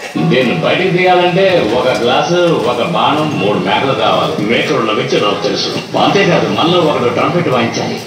దీన్ని బయటికి తీయాలంటే ఒక గ్లాసు, ఒక బాణం, 3 మేకలు కావాలి. మేకలు ఉన్న వ్యక్తి నాకు తెలుసు. అంతేకాదు మనలో ఒకడు ట్రంపెట్ వాయించాలి.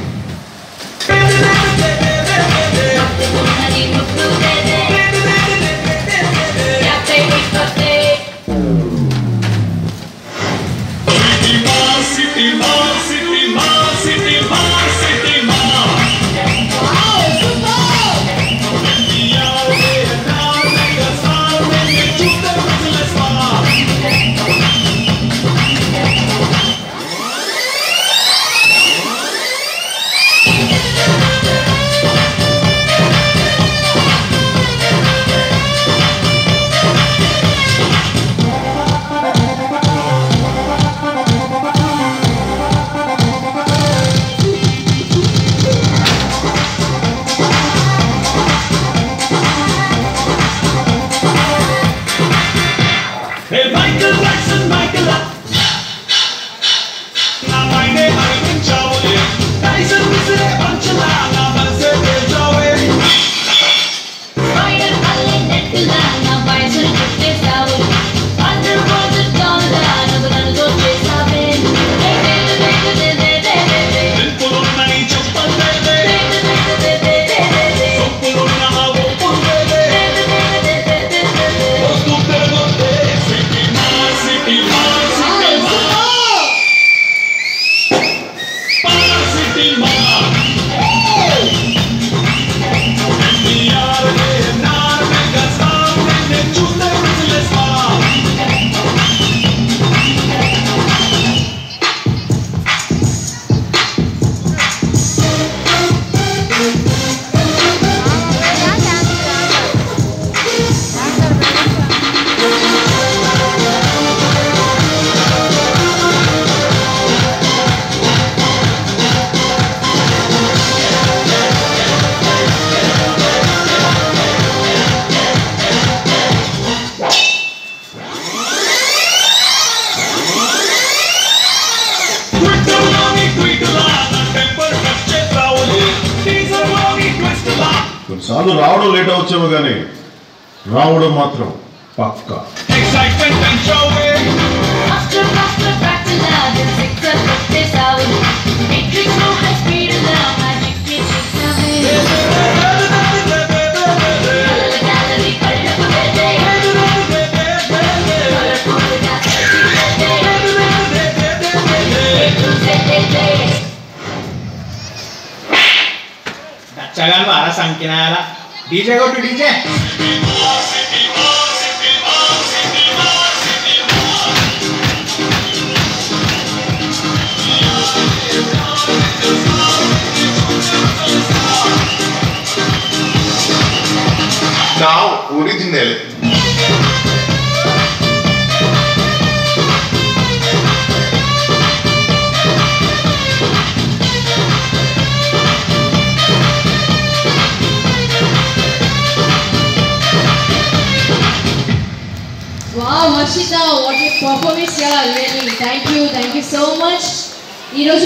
కొన్నిసార్లు రావడం లేట్ అవచ్చేమో కానీ రావడం మాత్రం పక్కా. Chagan para sankinala. DJ go to DJ. Now original. Wow, Marshita, what a performance here, really. Thank you so much.